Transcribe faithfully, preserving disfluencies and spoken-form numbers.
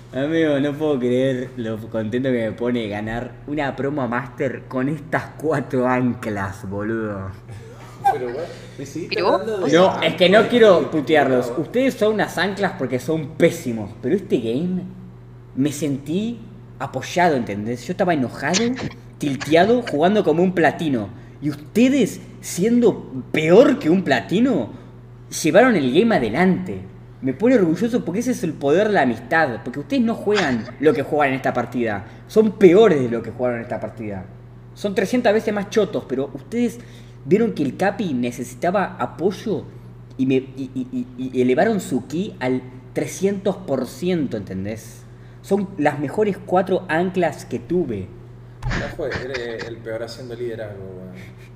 Amigo, no puedo creer lo contento que me pone ganar una promo master con estas cuatro anclas, boludo. Pero, weón, me seguiste Pero vos, hablando vos de. No, es que no quiero putearlos. Puta, Ustedes son unas anclas porque son pésimos. Pero este game me sentí apoyado, ¿entendés? Yo estaba enojado, tilteado, jugando como un platino. Y ustedes, siendo peor que un platino, llevaron el game adelante. Me pone orgulloso porque ese es el poder de la amistad. Porque ustedes no juegan lo que juegan en esta partida. Son peores de lo que jugaron en esta partida. Son trescientas veces más chotos, pero ustedes vieron que el Capi necesitaba apoyo y, me, y, y- y- y elevaron su ki al trescientos por ciento, ¿entendés? Son las mejores cuatro anclas que tuve. ya fue, eres el peor haciendo liderazgo, weón.